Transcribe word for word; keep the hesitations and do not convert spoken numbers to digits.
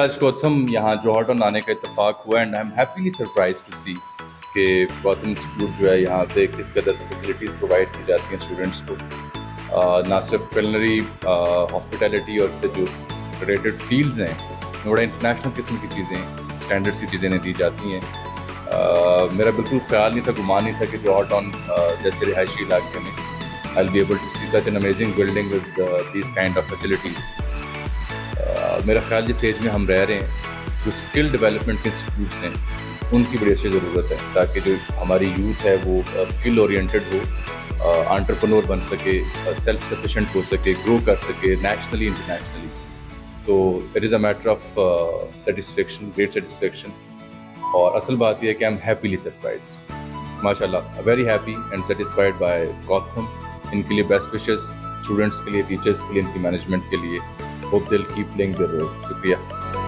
आज कोथम यहाँ जौहर टाउन आने का इत्तेफाक हुआ and I am happily surprise to see कि कोथम इंस्टीट्यूट जो है यहाँ पे किस कदर फैसिलिटीज़ प्रोवाइड की जाती हैं स्टूडेंट्स को, uh, ना सिर्फ culinary, हॉस्पिटैलिटी uh, और से जो रिलेटेड फील्ड्स हैं, बड़ा इंटरनेशनल किस्म की चीज़ें, स्टैंडर्ड सी चीज़ें दी जाती हैं। uh, मेरा बिल्कुल ख्याल नहीं था, गुमान नहीं था कि जौहर टाउन uh, जैसे रिहायशी इलाके में I will be able to see such an amazing building with these kind of facilities. मेरा ख्याल जिस एज में हम रह रहे हैं, जो स्किल डेवलपमेंट के इंस्टीट्यूट्स हैं उनकी बड़ी अच्छी ज़रूरत है, ताकि जो हमारी यूथ है वो स्किल ओरिएंटेड हो, एंटरप्रेन्योर बन सके, सेल्फ सफिशेंट हो सके, ग्रो कर सके नेशनली इंटरनेशनली। तो it is a matter of satisfaction, great satisfaction. और असल बात यह है कि आई एम हैप्पीली सरप्राइज्ड, माशाल्लाह, very happy and satisfied by Kotham. इनके लिए बेस्ट विशेस, स्टूडेंट्स के लिए, टीचर्स के लिए, इनकी मैनेजमेंट के लिए। Hope they will keep playing their role. शुक्रिया।